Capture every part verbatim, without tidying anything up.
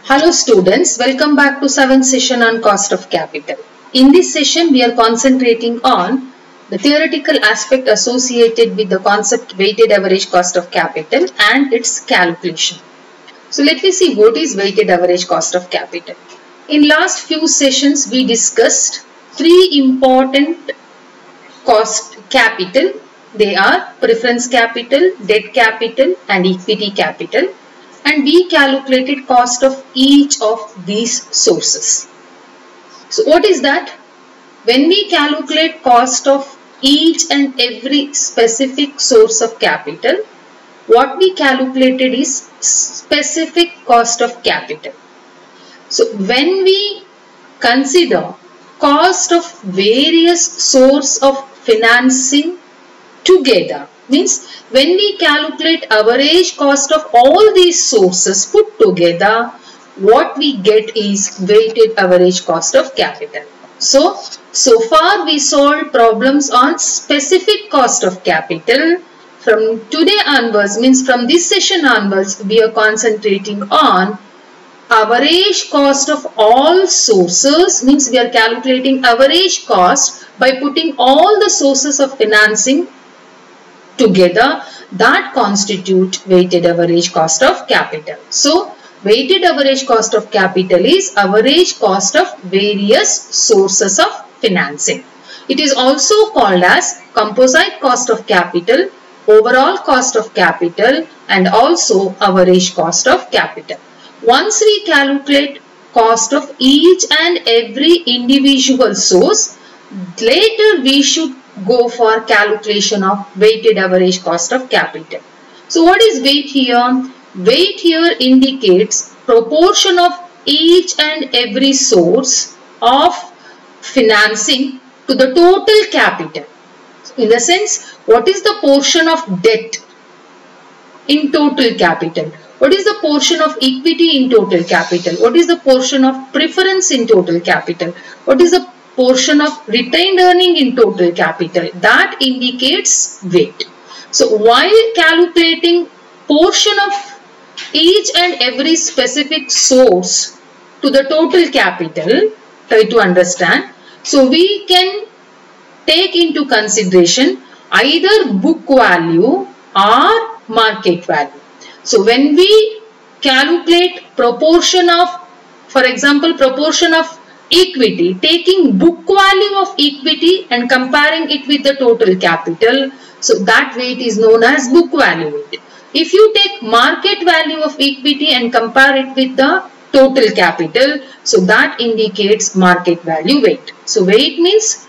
Hello students, welcome back to seventh session on cost of capital. In this session, we are concentrating on the theoretical aspect associated with the concept weighted average cost of capital and its calculation. So let me see what is weighted average cost of capital. In last few sessions, we discussed three important cost capital. They are preference capital, debt capital and equity capital. And we calculated cost of each of these sources. So what is that? When we calculate cost of each and every specific source of capital, what we calculated is specific cost of capital. So when we consider cost of various source of financing together, means when we calculate average cost of all these sources put together, what we get is weighted average cost of capital. So, so far we solved problems on specific cost of capital. From today onwards, means from this session onwards, we are concentrating on average cost of all sources, means we are calculating average cost by putting all the sources of financing together that constitute weighted average cost of capital. So, weighted average cost of capital is average cost of various sources of financing. It is also called as composite cost of capital, overall cost of capital and also average cost of capital. Once we calculate cost of each and every individual source, later we should go for calculation of weighted average cost of capital. So what is weight here? Weight here indicates proportion of each and every source of financing to the total capital. In the sense, what is the portion of debt in total capital? What is the portion of equity in total capital? What is the portion of preference in total capital? What is the portion of retained earning in total capital? That indicates weight. So while calculating portion of each and every specific source to the total capital, try to understand. So we can take into consideration either book value or market value. So when we calculate proportion of, for example, proportion of equity, taking book value of equity and comparing it with the total capital, so that weight is known as book value weight. If you take market value of equity and compare it with the total capital, so that indicates market value weight. So weight means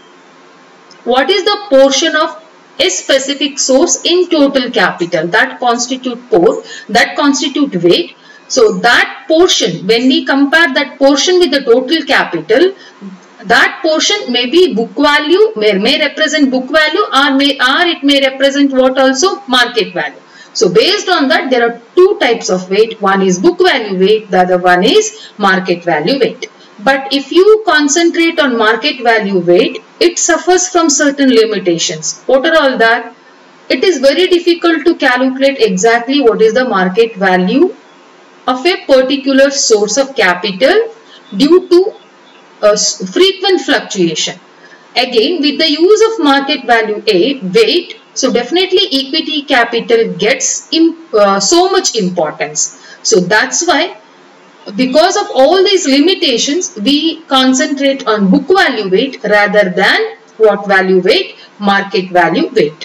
what is the portion of a specific source in total capital that constitute por that constitute weight. So that portion, when we compare that portion with the total capital, that portion may be book value, may, may represent book value or may or it may represent what also market value. So based on that, there are two types of weight. One is book value weight, the other one is market value weight. But if you concentrate on market value weight, it suffers from certain limitations. What are all that? It is very difficult to calculate exactly what is the market value of a particular source of capital due to a frequent fluctuation. Again, with the use of market value A, weight, so definitely equity capital gets in, uh, so much importance. So that's why, because of all these limitations, we concentrate on book value weight rather than what value weight? Market value weight.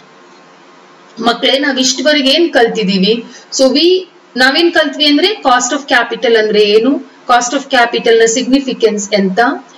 ಮಕ್ಕಳೇ ನಾವು ಇಷ್ಟವರೆಗೆ ಏನು ಕಲ್ತಿದೀವಿ? So we ನಾವೇನ್ ಕಲ್ತ್ವಿ ಅಂದ್ರೆ cost of capital ಅಂದ್ರೆ ಏನು, cost of capital ನ significance ಎಂತ,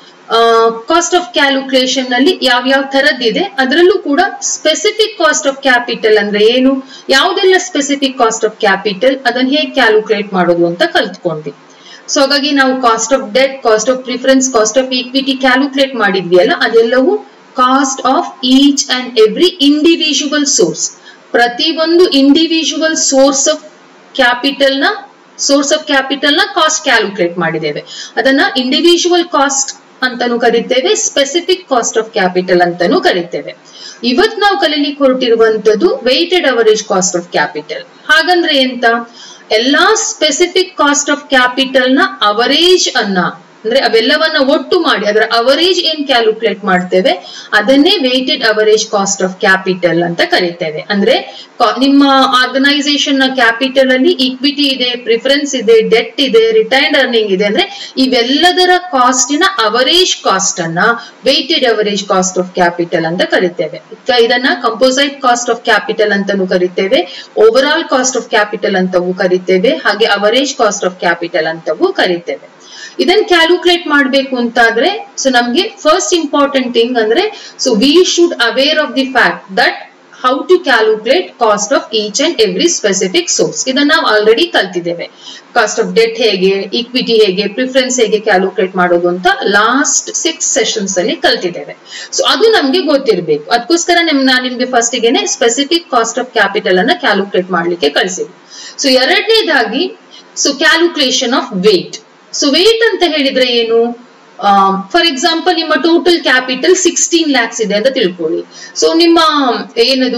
cost of calculation ನಲ್ಲಿ ಯಾವ ಯಾವ ತರದ್ದಿದೆ, ಅದರಲ್ಲೂ ಕೂಡ ಸ್ಪೆಸಿಫಿಕ್ ಕಾಸ್ಟ್ ಆಫ್ ಕ್ಯಾಪಿಟಲ್ ಅಂದ್ರೆ ಏನು, ಯಾವುದೆಲ್ಲ ಸ್ಪೆಸಿಫಿಕ್ ಕಾಸ್ಟ್ ಆಫ್ ಕ್ಯಾಪಿಟಲ್, ಅದನ್ನ ಹೇಗೆ ಕ್ಯಾಲ್ಕುಲೇಟ್ ಮಾಡೋದು ಅಂತ ಕಲ್ತ್ಕೊಂಡ್ವಿ. ಸೊ ಹಾಗಾಗಿ ನಾವು cost of debt, cost of preference, cost of equity calculate ಮಾಡಿದ್ವಿ ಅಲ್ಲ, ಅದೆಲ್ಲವೂ cost of each and every individual source. ಪ್ರತಿ ಒಂದು ಇಂಡಿವಿಜುವಲ್ ಸೋರ್ಸ್ ಆಫ್ ಕ್ಯಾಪಿಟಲ್ ನ ಸೋರ್ಸ್ ಆಫ್ ಕ್ಯಾಪಿಟಲ್ ನ ಕಾಸ್ಟ್ ಕ್ಯಾಲ್ಕುಲೇಟ್ ಮಾಡಿದ್ದೇವೆ. ಅದನ್ನ ಇಂಡಿವಿಜುವಲ್ ಕಾಸ್ಟ್ ಅಂತಾನೂ ಕರಿತೇವೆ, ಸ್ಪೆಸಿಫಿಕ್ ಕಾಸ್ಟ್ ಆಫ್ ಕ್ಯಾಪಿಟಲ್ ಅಂತಾನೂ ಕರಿತೇವೆ. ಇವತ್ತು ನಾವು ಕಲೀಲಿಕ್ಕೆ ಹೊರಟಿರುವಂತದ್ದು weighted average cost of capital. ಹಾಗಂದ್ರೆ ಎಂತ? ಎಲ್ಲಾ ಸ್ಪೆಸಿಫಿಕ್ ಕಾಸ್ಟ್ ಆಫ್ ಕ್ಯಾಪಿಟಲ್ ನ ಅವರೇಜ್ ಅನ್ನ ಅಂದ್ರೆ ಅವೆಲ್ಲವನ್ನ ಒಟ್ಟು ಮಾಡಿ ಅದರ ಅವರೇಜ್ ಏನ್ ಕ್ಯಾಲ್ಕುಲೇಟ್ ಮಾಡ್ತೇವೆ ಅದನ್ನೇ weighted average cost of capital ಅಂತ ಕರೀತೇವೆ. ಅಂದ್ರೆ ನಿಮ್ಮ ಆರ್ಗನೈಸೇಷನ್ ನ ಕ್ಯಾಪಿಟಲ್ ಅಲ್ಲಿ ಇಕ್ವಿಟಿ ಇದೆ, ಪ್ರಿಫರೆನ್ಸ್ ಇದೆ, ಡೆಟ್ ಇದೆ, ರಿಟೈರ್ಡ್ ಅರ್ನಿಂಗ್ ಇದೆ. ಅಂದ್ರೆ ಇವೆಲ್ಲದರ ಕಾಸ್ಟಿನ ಅವರೇಜ್ ಕಾಸ್ಟ್ ಅನ್ನ weighted average cost of capital ಅಂತ ಕರಿತೇವೆ. ಇದನ್ನ ಕಂಪೋಸೈಟ್ ಕಾಸ್ಟ್ ಆಫ್ ಕ್ಯಾಪಿಟಲ್ ಅಂತಾನೂ ಕರಿತೇವೆ, over all cost of capital ಅಂತವೂ ಕರಿತೇವೆ, ಹಾಗೆ ಅವರೇಜ್ ಕಾಸ್ಟ್ ಆಫ್ ಕ್ಯಾಪಿಟಲ್ ಅಂತವೂ ಕರಿತೇವೆ. ಇದನ್ನ ಕ್ಯಾಲ್ಕುಲೇಟ್ ಮಾಡಬೇಕು ಅಂತಾದ್ರೆ ಸೊ ನಮ್ಗೆ ಫಸ್ಟ್ ಇಂಪಾರ್ಟೆಂಟ್ ಥಿಂಗ್ ಅಂದ್ರೆ so we should aware of the fact that how to calculate cost of each and every specific source. ಇದನ್ನ ನಾವು ಆಲ್ರೆಡಿ ಕಲ್ತಿದ್ದೇವೆ. ಕಾಸ್ಟ್ ಆಫ್ ಡೆಟ್ ಹೇಗೆ, ಈಕ್ವಿಟಿ ಹೇಗೆ, ಪ್ರಿಫರೆನ್ಸ್ ಹೇಗೆ ಕ್ಯಾಲ್ಕುಲೇಟ್ ಮಾಡೋದು ಅಂತ ಲಾಸ್ಟ್ ಸಿಕ್ಸ್ ಸೆಷನ್ಸ್ ಅಲ್ಲಿ ಕಲ್ತಿದ್ದೇವೆ. ಸೊ ಅದು ನಮ್ಗೆ ಗೊತ್ತಿರಬೇಕು. ಅದಕ್ಕೋಸ್ಕರ ನಿಮ್ ನಾನು ನಿಮ್ಗೆ ಫಸ್ಟ್ ಗೆನೆ ಸ್ಪೆಸಿಫಿಕ್ ಕಾಸ್ಟ್ ಆಫ್ ಕ್ಯಾಪಿಟಲ್ ಅನ್ನ ಕ್ಯಾಲ್ಕುಲೇಟ್ ಮಾಡ್ಲಿಕ್ಕೆ ಕಳಿಸಿದ್ವಿ. ಸೊ ಎರಡನೇದಾಗಿ so calculation of weight. So weight ಅಂತ ಹೇಳಿದ್ರೆ ಏನು? ಫಾರ್ ಎಕ್ಸಾಂಪಲ್ ನಿಮ್ಮ ಟೋಟಲ್ ಕ್ಯಾಪಿಟಲ್ ಸಿಕ್ಸ್ಟೀನ್ ಲ್ಯಾಕ್ಸ್ ಇದೆ ಅಂತ ತಿಳ್ಕೊಳ್ಳಿ. ಸೊ ನಿಮ್ಮ ಏನದು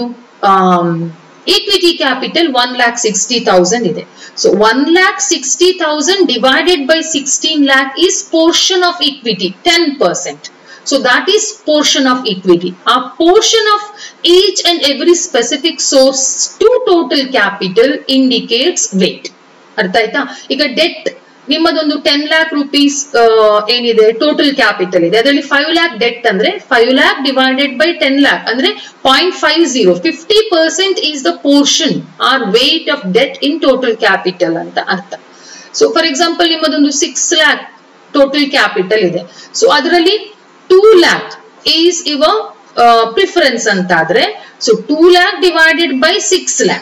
equity capital one lakh sixty thousand ಇದೆ. So one lakh sixty thousand divided by sixteen lakh is portion of equity ten percent. So that is portion of equity. A portion of each and every specific source to total capital indicates weight. ಅರ್ಥ ಆಯ್ತಾ? ಈಗ debt ನಿಮ್ಮದೊಂದು ten lakh rupees ಏನಿದೆ total capital ಇದೆ, ಅದರಲ್ಲಿ five lakh debt ಅಂದ್ರೆ five lakh divided by ten lakh ಅಂದ್ರೆ point five zero fifty percent is the portion or weight of debt in total capital ಅಂತ ಅರ್ಥ. ಸೊ ಫಾರ್ ಎಕ್ಸಾಂಪಲ್ ನಿಮ್ಮದೊಂದು ಸಿಕ್ಸ್ ಲ್ಯಾಕ್ ಟೋಟಲ್ ಕ್ಯಾಪಿಟಲ್ ಇದೆ. So ಅದರಲ್ಲಿ ಟೂ ಲ್ಯಾಕ್ ಈಸ್ ಇವ ಪ್ರಿಫರೆನ್ಸ್ ಅಂತಾದ್ರೆ so two lakh divided by six lakh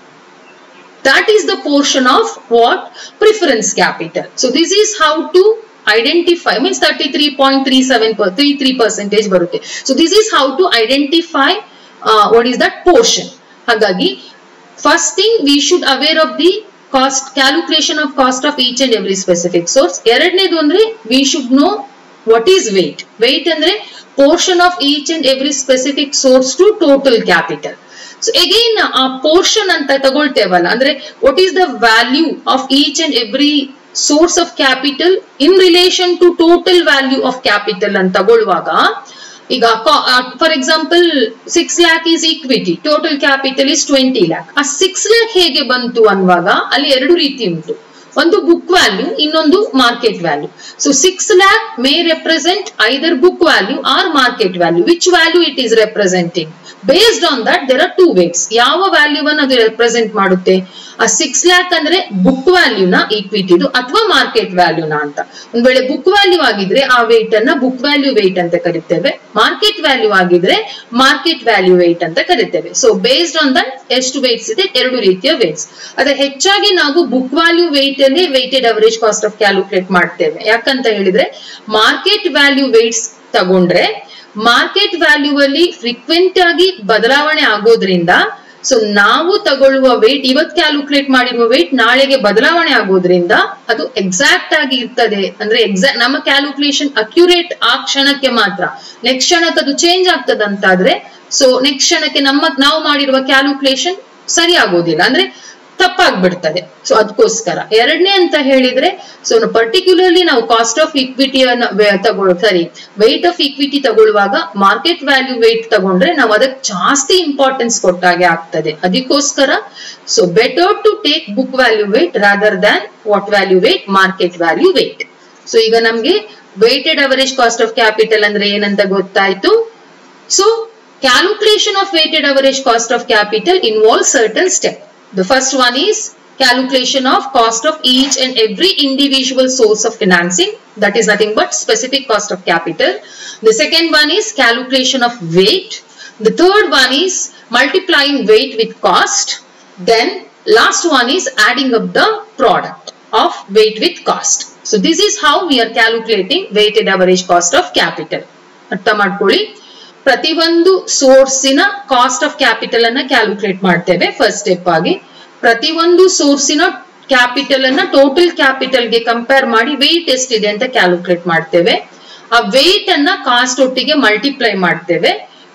that is the portion of what preference capital. So this is how to identify, means thirty-three point three seven per thirty-three percentage barutte. So this is how to identify uh, what is that portion. Hagagi first thing we should aware of the cost calculation of cost of each and every specific source. Eradnedu andre we should know what is weight. Weight andre portion of each and every specific source to total capital. So again a portion anta tagoltevalla andre what is the value of each and every source of capital in relation to total value of capital anta tagoluvaga iga for example six lakh is equity, total capital is twenty lakh. ಆ six lakh ಹೇಗೆ ಬಂತು ಅನ್ನುವಾಗ ಅಲ್ಲಿ ಎರಡು ರೀತಿ ಉಂಟು. ಒಂದು book value, ಇನ್ನೊಂದು market value. So six lakh may represent either book value or market value. Which value it is representing? Based on that there are two weights. ಯಾವ ವ್ಯಾಲ್ಯೂವನ್ನು ಅದು ರೆಪ್ರೆಸೆಂಟ್ ಮಾಡುತ್ತೆ? ಆ ಸಿಕ್ಸ್ ಲ್ಯಾಕ್ ಅಂದ್ರೆ ಬುಕ್ ವ್ಯಾಲ್ಯೂನ ಈಕ್ವಿಟಿದು ಅಥವಾ ಮಾರ್ಕೆಟ್ ವ್ಯಾಲ್ಯೂನ ಅಂತ. ಒಂದ್ ವೇಳೆ ಬುಕ್ ವ್ಯಾಲ್ಯೂ ಆಗಿದ್ರೆ ಆ ವೇಟ್ ಅನ್ನ ಬುಕ್ ವ್ಯಾಲ್ಯೂ ವೇಟ್ ಅಂತ ಕರಿತೇವೆ, ಮಾರ್ಕೆಟ್ ವ್ಯಾಲ್ಯೂ ಆಗಿದ್ರೆ ಮಾರ್ಕೆಟ್ ವ್ಯಾಲ್ಯೂ ವೇಟ್ ಅಂತ ಕರಿತೇವೆ. ಸೊ ಬೇಸ್ಡ್ ಆನ್ ದಟ್ ಎಷ್ಟು ವೇಟ್ಸ್ ಇದೆ? ಎರಡು ರೀತಿಯ ವೇಟ್ಸ್. ಅದೇ ಹೆಚ್ಚಾಗಿ ನಾವು ಬುಕ್ ವ್ಯಾಲ್ಯೂ ವೇಟ್ ಅಲ್ಲಿ weighted average cost of calculate ಮಾಡ್ತೇವೆ. ಯಾಕಂತ ಹೇಳಿದ್ರೆ ಮಾರ್ಕೆಟ್ ವ್ಯಾಲ್ಯೂ ವೇಟ್ಸ್ ತಗೊಂಡ್ರೆ ಮಾರ್ಕೆಟ್ ವ್ಯಾಲ್ಯೂ ಅಲ್ಲಿ ಫ್ರೀಕ್ವೆಂಟ್ ಆಗಿ ಬದಲಾವಣೆ ಆಗೋದ್ರಿಂದ ಸೊ ನಾವು ತಗೊಳ್ಳುವ ವೇಟ್ ಇವತ್ತು ಕ್ಯಾಲ್ಕುಲೇಟ್ ಮಾಡಿರುವ ವೇಟ್ ನಾಳೆಗೆ ಬದಲಾವಣೆ ಆಗೋದ್ರಿಂದ ಅದು ಎಕ್ಸಾಕ್ಟ್ ಆಗಿ ಇರ್ತದೆ. ಅಂದ್ರೆ ಎಕ್ಸಾಕ್ಟ್ ನಮ್ಮ ಕ್ಯಾಲ್ಕುಲೇಷನ್ ಅಕ್ಯುರೇಟ್ ಆ ಕ್ಷಣಕ್ಕೆ ಮಾತ್ರ. ನೆಕ್ಸ್ಟ್ ಕ್ಷಣಕ್ಕೆ ಅದು ಚೇಂಜ್ ಆಗ್ತದಂತಾದ್ರೆ ಸೊ ನೆಕ್ಸ್ಟ್ ಕ್ಷಣಕ್ಕೆ ನಮ್ಮ ನಾವು ಮಾಡಿರುವ ಕ್ಯಾಲ್ಕುಲೇಷನ್ ಸರಿ ಆಗೋದಿಲ್ಲ, ಅಂದ್ರೆ ತಪ್ಪಾಗ್ಬಿಡ್ತದೆ. ಸೊ ಅದಕ್ಕೋಸ್ಕರ ಎರಡನೇ ಅಂತ ಹೇಳಿದ್ರೆ ಸೊ ಪರ್ಟಿಕ್ಯುಲರ್ಲಿ ನಾವು ಕಾಸ್ಟ್ ಆಫ್ ಇಕ್ವಿಟಿಯನ್ನ ತಗೊಳ್ ಸರಿ ವೇಟ್ ಆಫ್ ಇಕ್ವಿಟಿ ತಗೊಳ್ಳುವಾಗ ಮಾರ್ಕೆಟ್ ವ್ಯಾಲ್ಯೂ ವೇಟ್ ತಗೊಂಡ್ರೆ ನಾವು ಅದಕ್ಕೆ ಜಾಸ್ತಿ ಇಂಪಾರ್ಟೆನ್ಸ್ ಕೊಟ್ಟಾಗೆ ಆಗ್ತದೆ. ಅದಕ್ಕೋಸ್ಕರ so better to take book value weight rather than what value weight, market value weight. So ಈಗ ನಮ್ಗೆ weighted average cost of capital ಅಂದ್ರೆ ಏನಂತ ಗೊತ್ತಾಯ್ತು. So calculation of weighted average cost of capital involve certain step. The first one is calculation of cost of each and every individual source of financing. That is nothing but specific cost of capital. The second one is calculation of weight. The third one is multiplying weight with cost. Then last one is adding up the product of weight with cost. So this is how we are calculating weighted average cost of capital. ಅರ್ಥ ಮಾಡ್ಕೊಳ್ಳಿ. ಪ್ರತಿಯೊಂದು ಸೋರ್ಸಿನ cost of capital ಅನ್ನ calculate ಮಾಡ್ತೇವೆ first step ಆಗಿ. ಪ್ರತಿಯೊಂದು ಸೋರ್ಸಿನ capital ಅನ್ನ ಟೋಟಲ್ ಕ್ಯಾಪಿಟಲ್ ಗೆ ಕಂಪೇರ್ ಮಾಡಿ ವೇಟ್ ಎಷ್ಟಿದೆ ಅಂತ ಕ್ಯಾಲ್ಕುಲೇಟ್ ಮಾಡ್ತೇವೆ. ಆ ವೇಟ್ ಅನ್ನ ಕಾಸ್ಟ್ ಒಟ್ಟಿಗೆ ಮಲ್ಟಿಪ್ಲೈ ಮಾಡ್ತೇವೆ.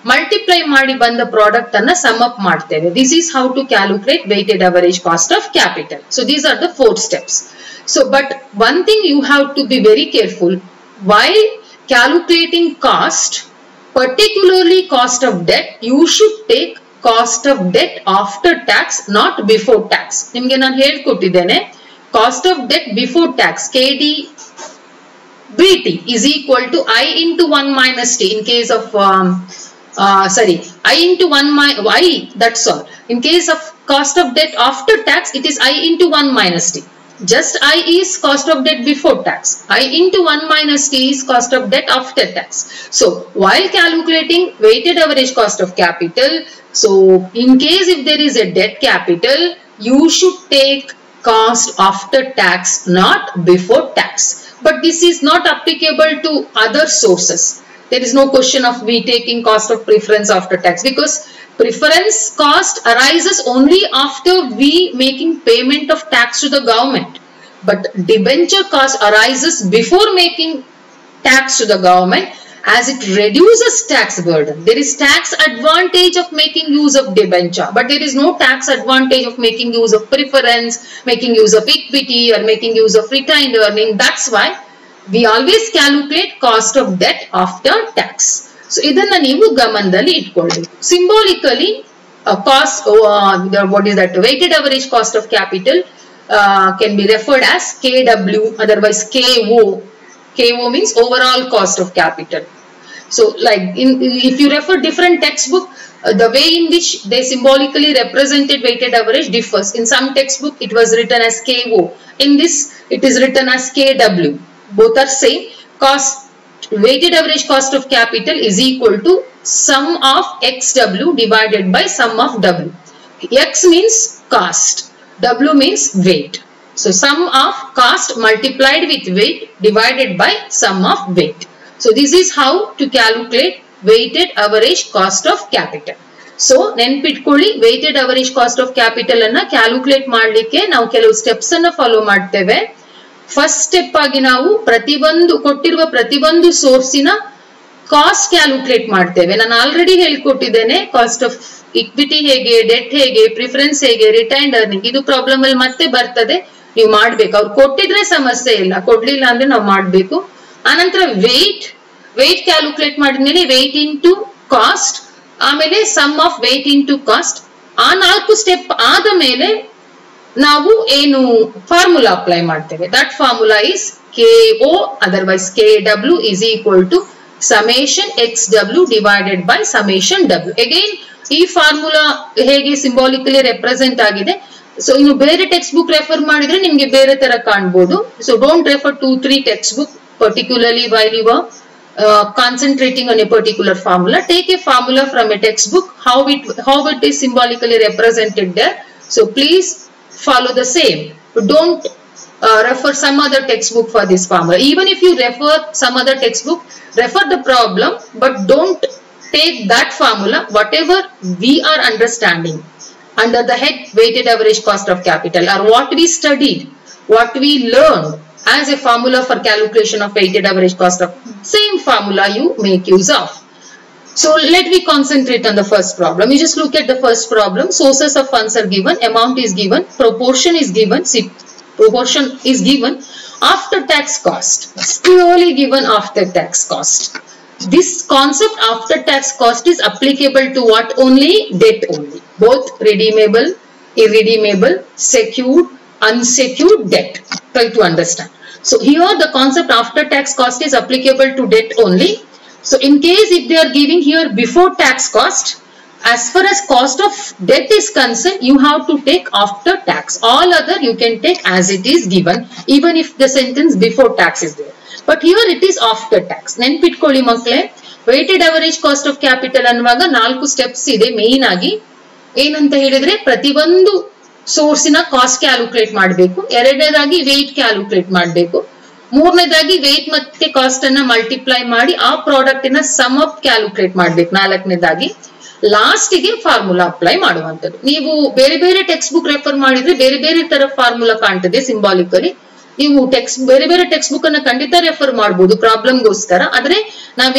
ಮಲ್ಟಿಪ್ಲೈ ಮಾಡಿ ಬಂದ ಪ್ರಾಡಕ್ಟ್ ಅನ್ನ ಸಮ್ ಅಪ್ ಮಾಡ್ತೇವೆ. This is how to calculate weighted average cost of capital. So these are the four steps. So but one thing you have to be very careful while calculating cost, particularly cost of debt, you should take cost of debt after tax, not before tax. ನಿಮಗೆ ನಾನು ಹೇಳ್ಕೊಟ್ಟಿದ್ದೇನೆ cost of debt before tax, K D B T is equal to I into one minus T in case of um, uh, sorry I into one minus I, that's all. In case of cost of debt after tax, it is I into one minus T. Just I is cost of debt before tax. I into one minus T is cost of debt after tax. So while calculating weighted average cost of capital, so in case if there is a debt capital, you should take cost after tax, not before tax. But this is not applicable to other sources. There is no question of we taking cost of preference after tax, because preference cost arises only after we making payment of tax to the government. But debenture cost arises before making tax to the government, as it reduces tax burden. There is tax advantage of making use of debenture, but there is no tax advantage of making use of preference, making use of equity, or making use of retained earning. That's why we always calculate cost of debt after tax. So idanna neevu gamanadalli itkolಬೇಕು. Symbolically uh, cost uh, what is that weighted average cost of capital uh, can be referred as K W, otherwise K O. K O means overall cost of capital. So like in, if you refer different textbook, uh, the way in which they symbolically represented weighted average differs. In some textbook it was written as K O. In this it is written as K W. Both are same. Cost weighted average cost of capital is equal to sum of X W divided by sum of W. X means cost, W means weight. So sum of cost multiplied with weight divided by sum of weight. So this is how to calculate weighted average cost of capital. So ನೆನಪಿಟ್ಕೊಳ್ಳಿ, weighted average cost of capital ಅನ್ನ calculate ಮಾಡಲಿಕ್ಕೆ ನಾವು ಕೆಲವು steps ಅನ್ನ follow ಮಾಡ್ತೇವೆ. First step ಆಗಿ ನಾವು ಪ್ರತಿಯೊಂದು ಕೊಟ್ಟಿರುವ ಪ್ರತಿಯೊಂದು ಸೋರ್ಸಿನ ಕಾಸ್ಟ್ ಕ್ಯಾಲ್ಕುಲೇಟ್ ಮಾಡ್ತೇವೆ. ನಾನು ಆಲ್ರೆಡಿ ಹೇಳಿಕೊಟ್ಟಿದ್ದೇನೆ ಕಾಸ್ಟ್ ಆಫ್ ಇಕ್ವಿಟಿ ಹೇಗೆ, ಡೆಟ್ ಹೇಗೆ, ಪ್ರಿಫರೆನ್ಸ್ ಹೇಗೆ, ರಿಟೈನ್ಡ್ ಅರ್ನಿಂಗ್. ಇದು ಪ್ರಾಬ್ಲಮ್ ಅಲ್ಲಿ ಮತ್ತೆ ಬರ್ತದೆ, ನೀವು ಮಾಡ್ಬೇಕು. ಅವ್ರು ಕೊಟ್ಟಿದ್ರೆ ಸಮಸ್ಯೆ ಇಲ್ಲ, ಕೊಡ್ಲಿಲ್ಲ ಅಂದ್ರೆ ನಾವು ಮಾಡ್ಬೇಕು. ಆನಂತರ ವೇಟ್ ವೇಟ್ ಕ್ಯಾಲ್ಕುಲೇಟ್ ಮಾಡಿದ್ಮೇಲೆ ವೇಟ್ ಇಂಟು ಕಾಸ್ಟ್, ಆಮೇಲೆ sum of weight into cost. ಆ ನಾಲ್ಕು ಸ್ಟೆಪ್ ಆದ ಮೇಲೆ ನಾವು ಏನು ಫಾರ್ಮುಲಾ ಅಪ್ಲೈ ಮಾಡ್ತೇವೆ. That formula is K O otherwise K W is equal to summation X W divided by summation W. Again ಈ ಫಾರ್ಮುಲಾ ಹೇಗೆ ಸಿಂಬಾಲಿಕಲಿ ರೆಪ್ರೆಸೆಂಟ್ ಆಗಿದೆ. ಸೊ ಇನ್ನು ಬೇರೆ ಟೆಕ್ಸ್ಟ್ ಬುಕ್ ರೆಫರ್ ಮಾಡಿದ್ರೆ ನಿಮ್ಗೆ ಬೇರೆ ತರ ಕಾಣ್ಬೋದು. So don't refer to three text book particularly while you are uh, concentrating on a particular formula. Take a formula from a textbook, how it how it is symbolically represented there. So please follow the same. Don't uh, refer some other textbook for this formula. Even if you refer some other textbook, refer the problem, but don't take that formula. Whatever we are understanding under the head weighted average cost of capital, or what we studied, what we learned as a formula for calculation of weighted average cost of, same formula you make use of. So let me concentrate on the first problem. You just look at the first problem. Sources of funds are given, amount is given, proportion is given, see, proportion is given, after tax cost, clearly given after tax cost. This concept after tax cost is applicable to what only? Debt only. Both redeemable, irredeemable, secured, unsecured debt. Try to understand. So here the concept after tax cost is applicable to debt only. So in case if they are giving here before tax cost, as far as cost of debt is concerned, you have to take after tax. All other you can take as it is given, even if the sentence before tax is there. But here it is after tax. ನೆನಪಿಟ್ಕೊಳ್ಳಿ ಮಕ್ಕಳೇ, weighted average cost of capital ಅನ್ನುವಾಗ ನಾಲ್ಕು steps ಇದೆ main ಆಗಿ. ಏನಂತ ಹೇಳಿದ್ರೆ ಪ್ರತಿಯೊಂದು ಸೋರ್ಸಿನ ಕಾಸ್ಟ್ ಕ್ಯಾಲ್ಕುಲೇಟ್ ಮಾಡಬೇಕು, ಎರಡನೇದಾಗಿ ವೇಟ್ ಕ್ಯಾಲ್ಕುಲೇಟ್ ಮಾಡಬೇಕು, ಮೂರನೇದಾಗಿ ವೇಟ್ ಮತ್ತೆ ಕಾಸ್ಟ್ ಅನ್ನ ಮಲ್ಟಿಪ್ಲೈ ಮಾಡಿ ಆ ಪ್ರಾಡಕ್ಟ್ ನ ಸಮ್ ಅಪ್ ಕ್ಯಾಲ್ಕುಲೇಟ್ ಮಾಡ್ಬೇಕು, ನಾಲ್ಕನೇದಾಗಿ ಲಾಸ್ಟ್ ಗೆ ಫಾರ್ಮುಲಾ ಅಪ್ಲೈ ಮಾಡುವಂತದ್ದು. ನೀವು ಬೇರೆ ಬೇರೆ ಟೆಕ್ಸ್ಟ್ ಬುಕ್ ರೆಫರ್ ಮಾಡಿದ್ರೆ ಬೇರೆ ಬೇರೆ ತರ ಫಾರ್ಮುಲಾ ಕಾಣ್ತದೆ ಸಿಂಬಾಲಿಕಲಿ. ನೀವು ಟೆಕ್ಸ್ಟ್ ಬೇರೆ ಬೇರೆ ಟೆಕ್ಸ್ಟ್ ಬುಕ್ ಅನ್ನ ಖಂಡಿತ ರೆಫರ್ ಮಾಡಬಹುದು ಪ್ರಾಬ್ಲಮ್ಗೋಸ್ಕರ. ಆದ್ರೆ ನಾವೇನ್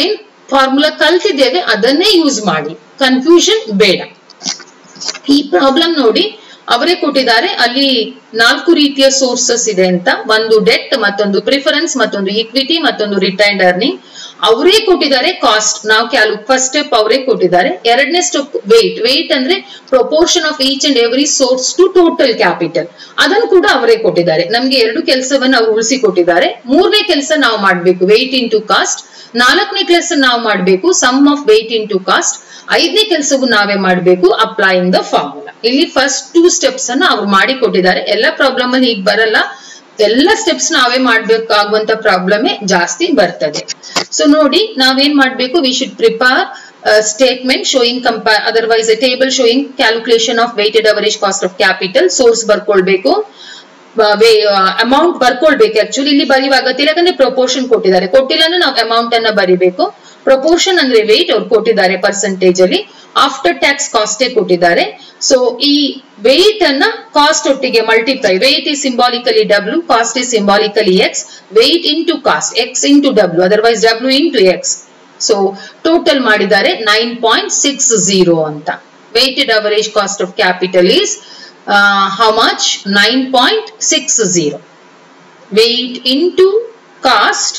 ಫಾರ್ಮುಲಾ ಕಲ್ತಿದ್ದೇವೆ ಅದನ್ನೇ ಯೂಸ್ ಮಾಡಿ, ಕನ್ಫ್ಯೂಷನ್ ಬೇಡ. ಈ ಪ್ರಾಬ್ಲಮ್ ನೋಡಿ, ಅವರೇ ಕೊಟ್ಟಿದ್ದಾರೆ, ಅಲ್ಲಿ ನಾಲ್ಕು ರೀತಿಯ ಸೋರ್ಸಸ್ ಇದೆ ಅಂತ, ಒಂದು ಡೆಟ್, ಮತ್ತೊಂದು ಪ್ರಿಫರೆನ್ಸ್, ಮತ್ತೊಂದು ಇಕ್ವಿಟಿ, ಮತ್ತೊಂದು ರಿಟೈನ್ಡ್ ಅರ್ನಿಂಗ್. ಅವರೇ ಕೊಟ್ಟಿದ್ದಾರೆ ಕಾಸ್ಟ್, ನಾವು ಕ್ಯಾಲು ಫಸ್ಟ್ ಸ್ಟೆಪ್ ಅವರೇ ಕೊಟ್ಟಿದ್ದಾರೆ. ಎರಡನೇ ಸ್ಟೆಪ್ ವೇಟ್. ವೇಟ್ ಅಂದ್ರೆ proportion of each and every source to total capital, ಅದನ್ನು ಕೂಡ ಅವರೇ ಕೊಟ್ಟಿದ್ದಾರೆ. ನಮ್ಗೆ ಎರಡು ಕೆಲಸವನ್ನು ಅವರು ಉಳಿಸಿ ಕೊಟ್ಟಿದ್ದಾರೆ. ಮೂರನೇ ಕೆಲಸ ನಾವು ಮಾಡ್ಬೇಕು ವೇಟ್ ಇಂಟು ಕಾಸ್ಟ್. ನಾಲ್ಕನೇ ಕೆಲಸ ನಾವು ಮಾಡ್ಬೇಕು sum of weight into cost. ಐದನೇ ಕೆಲಸವು ನಾವೇ ಮಾಡ್ಬೇಕು ಅಪ್ಲೈಯಿಂಗ್ ದ ಫಾರ್ಮುಲಾ. ಇಲ್ಲಿ ಫಸ್ಟ್ ಟೂ ಸ್ಟೆಪ್ಸ್ ಅನ್ನ ಅವ್ರು ಮಾಡಿ ಕೊಟ್ಟಿದ್ದಾರೆ. ಎಲ್ಲ ಪ್ರಾಬ್ಲಮ್ ಅಲ್ಲಿ ಈಗ ಬರಲ್ಲ, ಎಲ್ಲ ಸ್ಟೆಪ್ಸ್ ನಾವೇ ಮಾಡ್ಬೇಕಾಗುವಂತ ಪ್ರಾಬ್ಲಮ್ ಜಾಸ್ತಿ ಬರ್ತದೆ. ಸೊ ನೋಡಿ, ನಾವೇನ್ ಮಾಡ್ಬೇಕು, we should prepare statement showing compare otherwise a table showing calculation of weighted average cost of capital. Source ಬರ್ಕೊಳ್ಬೇಕು, ಅಮೌಂಟ್ ಬರ್ಕೊಳ್ಬೇಕು. ಆಕ್ಚುಲಿ ಇಲ್ಲಿ ಬರೆಯುವ ಅಗತ್ಯ ಇಲ್ಲ, ಯಾಕಂದ್ರೆ ಪ್ರೊಪೋರ್ಷನ್ ಕೊಟ್ಟಿದ್ದಾರೆ. ಕೊಟ್ಟಿಲ್ಲ ಅಂದ್ರೆ ನಾವು ಅಮೌಂಟ್ ಅನ್ನ ಬರಿಬೇಕು. ಪ್ರೊಪೋರ್ಷನ್ ಅಂದ್ರೆ ವೇಟ್ ಅವ್ರು ಕೊಟ್ಟಿದ್ದಾರೆ ಪರ್ಸೆಂಟೇಜ್ ಅಲ್ಲಿ. ಆಫ್ಟರ್ ಟ್ಯಾಕ್ಸ್ ಕಾಸ್ಟ್ ಕೊಟ್ಟಿದ್ದಾರೆ. ಸೊ ಈ ವೇಟ್ ಅನ್ನ ಕಾಸ್ಟ್ ಒಟ್ಟಿಗೆ multiply, weight is symbolically W, cost is symbolically X, weight into cost X into W, otherwise W into X. So total ಮಾಡಿದ್ದಾರೆ ನೈನ್ ಪಾಯಿಂಟ್ ಸಿಕ್ಸ್ ಜೀರೋ ಅಂತ. Weighted average cost of capital is uh, how much? Nine point six zero. Weight into cost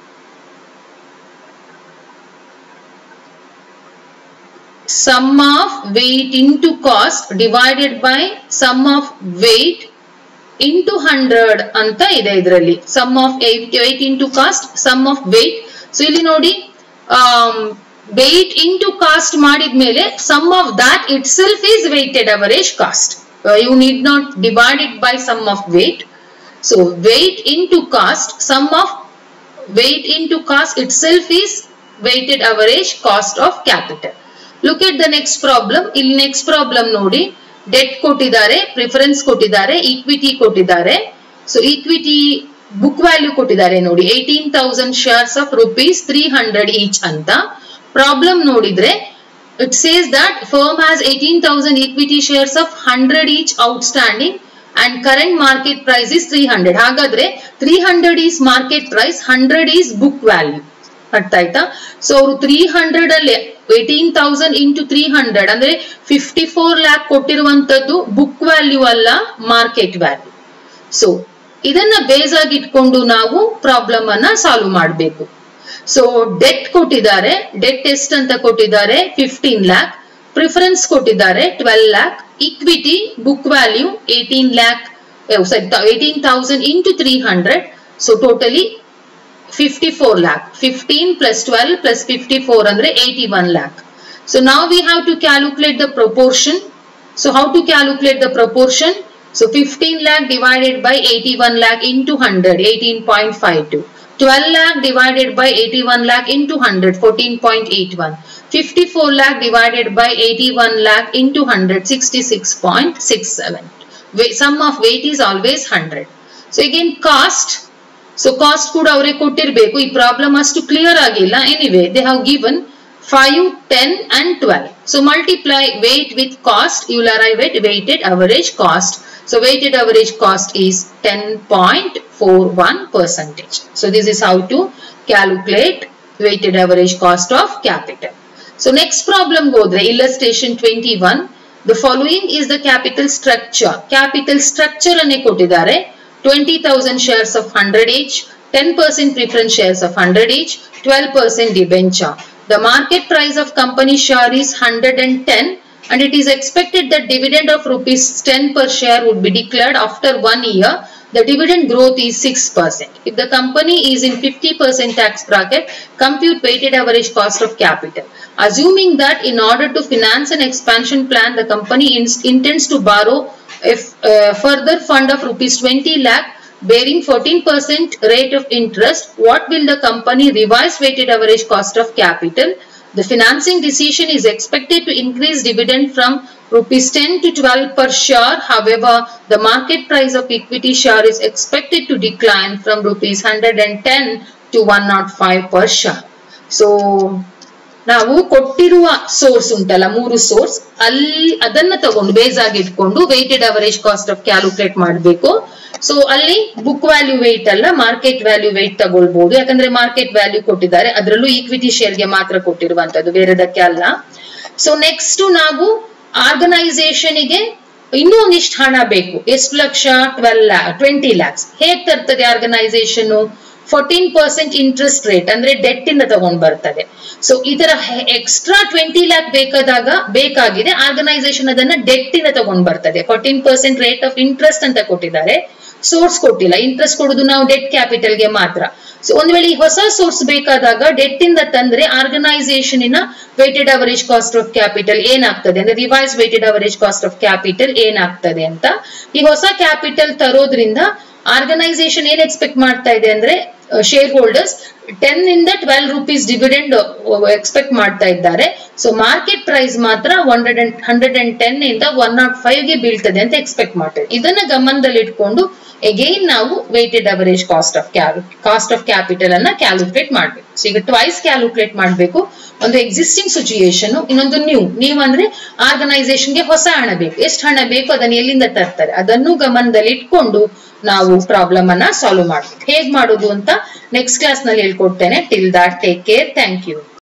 sum of weight into cost divided by sum of weight into one hundred ಅಂತ ಇದೆ ಇದರಲ್ಲಿ. sum of weight into cost, sum of weight. So ಇಲ್ಲಿ ನೋಡಿ, weight into cost ಮಾಡಿದ್ಮೇಲೆ sum of that itself is weighted average cost. Uh, you need not divide it by sum of weight. So weight into cost, sum of weight into cost itself is weighted average cost of capital. Look at the next problem. ಇಲ್ಲಿ next problem ನೋಡಿ, debt ಕೊಟ್ಟಿದ್ದಾರೆ, preference ಕೊಟ್ಟಿದ್ದಾರೆ, equity ಕೊಟ್ಟಿದ್ದಾರೆ. So equity book value ಕೊಟ್ಟಿದ್ದಾರೆ ನೋಡಿ, eighteen thousand shares of rupees three hundred each ಅಂತ. Problem ನೋಡಿದ್ರೆ it says that firm has eighteen thousand equity shares of hundred each outstanding and current market price is three hundred. ಹಾಗಾದ್ರೆ three hundred is market price, hundred is book value. ಅರ್ಥ ಆಯ್ತಾ? So ಅವರು three hundred ಅಲ್ಲಿ eighteen thousand into three hundred ಅಂದ್ರೆ fifty four lakh ಕೊಟ್ಟಿರುವಂತದ್ದು book value ಅಲ್ಲ, market value. So ಇದನ್ನ base ಆಗಿ ಇಟ್ಕೊಂಡು ನಾವು ಪ್ರಾಬ್ಲಮ್ ಅನ್ನ ಸಾಲ್ವ್ ಮಾಡಬೇಕು. ಸೊ ಡೆಟ್ ಕೊಟ್ಟಿದ್ದಾರೆ, ಡೆಟ್ ಎಷ್ಟು ಅಂತ ಕೊಟ್ಟಿದ್ದಾರೆ, ಫಿಫ್ಟೀನ್ ಲ್ಯಾಕ್. ಪ್ರಿಫರೆನ್ಸ್ ಕೊಟ್ಟಿದ್ದಾರೆ twelve lakh. Equity book value eighteen lakh, eighteen thousand into three hundred. So totally fifty-four lakh. fifteen plus twelve plus fifty-four andre eighty-one lakh. So now we have to calculate the proportion. So how to calculate the proportion? So fifteen lakh divided by eighty-one lakh into one hundred, eighteen point five two. twelve lakh divided by eighty-one lakh into one hundred, fourteen point eight one. fifty-four lakh divided by eighty-one lakh into one hundred, sixty-six point six seven. Sum of weight is always one hundred. So again cost. So cost ಕೂಡ ಅವರೇ ಕೊಟ್ಟಿರಬೇಕು. ಈ problem ಅಷ್ಟು clear ಆಗಿಲ್ಲ. Anyway they have given five, ten and twelve. So multiply weight with cost, you will arrive at weighted average cost. So weighted average cost is ten point four one percentage. So this is how to calculate weighted average cost of capital. So next problem ಹೋದ್ರೆ illustration twenty one. The following is the capital structure. Capital structure ಅನ್ನೇ ಕೊಟ್ಟಿದ್ದಾರೆ. twenty thousand shares of one hundred each, ten percent preference shares of one hundred each, twelve percent debenture. The market price of company share is one hundred ten and it is expected that dividend of rupees ten per share would be declared after one year. The dividend growth is six percent. If the company is in fifty percent tax bracket, compute weighted average cost of capital. Assuming that in order to finance an expansion plan, the company intends to borrow a uh, further fund of rupees twenty lakh bearing fourteen percent rate of interest, what will the company revise weighted average cost of capital? The financing decision is expected to increase dividend from rupees ten to twelve per share. However, the market price of equity share is expected to decline from rupees one hundred ten to one hundred five per share. So ನಾವು ಕೊಟ್ಟಿರುವ source ಉಂಟಲ್ಲ, ಮೂರು source, ಅಲ್ಲಿ ಅದನ್ನ ತಗೊಂಡು base ಆಗಿ ಇಟ್ಕೊಂಡು weighted average cost of calculate ಮಾಡಬೇಕು. ಸೊ ಅಲ್ಲಿ ಬುಕ್ ವ್ಯಾಲ್ಯೂ ವೇಟ್ ಅಲ್ಲ, ಮಾರ್ಕೆಟ್ ವ್ಯಾಲ್ಯೂ ವೇಟ್ ತಗೊಳ್ಬಹುದು. ಯಾಕಂದ್ರೆ ಮಾರ್ಕೆಟ್ ವ್ಯಾಲ್ಯೂ ಕೊಟ್ಟಿದ್ದಾರೆ, ಅದರಲ್ಲೂ ಈಕ್ವಿಟಿ ಶೇರ್ಗೆ ಮಾತ್ರ ಕೊಟ್ಟಿರುವಂತದ್ದು, ಬೇರೆದಕ್ಕೆ ಅಲ್ಲ. ಸೊ ನೆಕ್ಸ್ಟ್ ನಾವು ಆರ್ಗನೈಸೇಷನ್ ಗೆ ಇನ್ನೂ ಒಂದಿಷ್ಟು ಹಣ ಬೇಕು. ಎಷ್ಟು ಲಕ್ಷ? Twelve lakh twenty lakhs. ಹೇಗ್ ತರ್ತದೆ organisation? Fourteen percent interest rate ಅಂದ್ರೆ ಡೆಟ್ ಇಂದ ತಗೊಂಡ್ ಬರ್ತದೆ. ಸೊ ಈ ತರ ಎಕ್ಸ್ಟ್ರಾ ಟ್ವೆಂಟಿ ಲ್ಯಾಕ್ ಬೇಕಾದಾಗ ಬೇಕಾಗಿದೆ, ಆರ್ಗನೈಸೇಷನ್ ಅದನ್ನ ಡೆಟ್ ಇಂದ ತಗೊಂಡ್ ಬರ್ತದೆ. Fourteen percent rate of interest ಅಂತ ಕೊಟ್ಟಿದ್ದಾರೆ, ಸೋರ್ಸ್ ಕೊಟ್ಟಿಲ್ಲ. ಇಂಟ್ರೆಸ್ಟ್ ಕೊಡುದು ನಾವು ಡೆಟ್ ಕ್ಯಾಪಿಟಲ್ ಗೆ ಮಾತ್ರ. ಸೊ ಒಂದ್ ವೇಳೆ ಈ ಹೊಸ ಸೋರ್ಸ್ ಬೇಕಾದಾಗ ಡೆಟ್ ಇಂದ ತಂದ್ರೆ ಆರ್ಗನೈಸೇಷನ್ ಇನ weighted average cost of capital ಏನಾಗ್ತದೆ ಅಂದ್ರೆ revise weighted average cost of capital ಏನಾಗ್ತದೆ ಅಂತ. ಈ ಹೊಸ ಕ್ಯಾಪಿಟಲ್ ತರೋದ್ರಿಂದ ಆರ್ಗನೈಸೇಷನ್ ಏನ್ ಎಕ್ಸ್ಪೆಕ್ಟ್ ಮಾಡ್ತಾ ಇದೆ ಅಂದ್ರೆ ಶೇರ್ ಹೋಲ್ಡರ್ಸ್ ಟೆನ್ ಇಂದ ಟ್ವೆಲ್ವ್ ರುಪೀಸ್ ಡಿವಿಡೆಂಡ್ ಎಕ್ಸ್ಪೆಕ್ಟ್ ಮಾಡ್ತಾ ಇದ್ದಾರೆ. ಸೊ ಮಾರ್ಕೆಟ್ ಪ್ರೈಸ್ ಮಾತ್ರ hundred and hundred and ten ಇಂದ ಒನ್ ನಾಟ್ ಫೈವ್ ಗೆ ಬೀಳ್ತದೆ ಅಂತ ಎಕ್ಸ್ಪೆಕ್ಟ್ ಮಾಡ್ತಾರೆ. ಇದನ್ನ ಗಮನದಲ್ಲಿ ಇಟ್ಕೊಂಡು ಅಗೈನ್ ನಾವು weighted average cost of cost of capital ಅನ್ನ ಕ್ಯಾಲ್ಕುಲೇಟ್ ಮಾಡ್ಬೇಕು. ಸೊ ಈಗ ಟ್ವೈಸ್ ಕ್ಯಾಲ್ಕುಲೇಟ್ ಮಾಡ್ಬೇಕು. ಒಂದು ಎಕ್ಸಿಸ್ಟಿಂಗ್ ಸಿಚುಯೇಷನ್, ಇನ್ನೊಂದು ನ್ಯೂ. ನ್ಯೂ ಅಂದ್ರೆ ಆರ್ಗನೈಸೇಷನ್ ಗೆ ಹೊಸ ಹಣ ಬೇಕು. ಎಷ್ಟು ಹಣ ಬೇಕು, ಅದನ್ನ ಎಲ್ಲಿಂದ ತರ್ತಾರೆ, ಅದನ್ನು ಗಮನದಲ್ಲಿ ಇಟ್ಕೊಂಡು ನಾವು ಪ್ರಾಬ್ಲಮ್ ಅನ್ನ ಸಾಲ್ವ್ ಮಾಡ್ಬೇಕು. ಹೇಗ್ ಮಾಡೋದು ಅಂತ ನೆಕ್ಸ್ಟ್ ಕ್ಲಾಸ್ ನಲ್ಲಿ ಹೇಳ್ಕೊಡ್ತೇನೆ. Till that take care. Thank you.